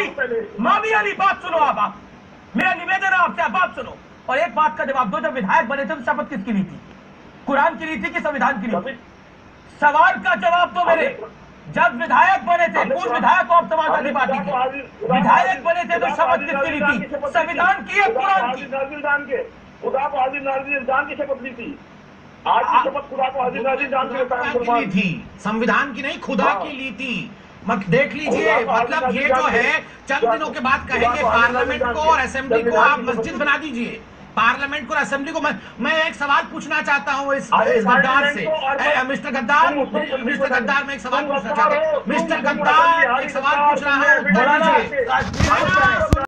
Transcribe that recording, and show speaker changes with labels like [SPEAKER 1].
[SPEAKER 1] मामी अली बात सुनो आप मेरा निवेदन है आपसे, आप बात सुनो और एक बात का जवाब दो। जब विधायक बने थे तो शपथ किसकी ली थी? कुरान की ली थी कि संविधान की ली थी? सवाल का जवाब दो मेरे। जब विधायक बने थे, उस विधायक को आप समाजवादी पार्टी के विधायक बने थे तो शपथ किसकी ली थी? संविधान की या कुरान की?
[SPEAKER 2] खुदा को हाजिर नाजिर जान की शपथ ली थी। आज की शपथ खुदा को हाजिर नाजिर जान की
[SPEAKER 3] ली थी, संविधान की नहीं, खुदा की ली थी। मत देख लीजिए, मतलब ये जो है चंद दिनों के बाद कहेंगे पार्लियामेंट को और असेंबली को आप मस्जिद बना दीजिए। पार्लियामेंट को और असेंबली को मैं एक सवाल पूछना चाहता हूँ इस गद्दार से। मिस्टर गद्दार, मैं एक सवाल पूछना चाहता हूँ। मिस्टर गद्दार, एक सवाल पूछ रहा हूँ,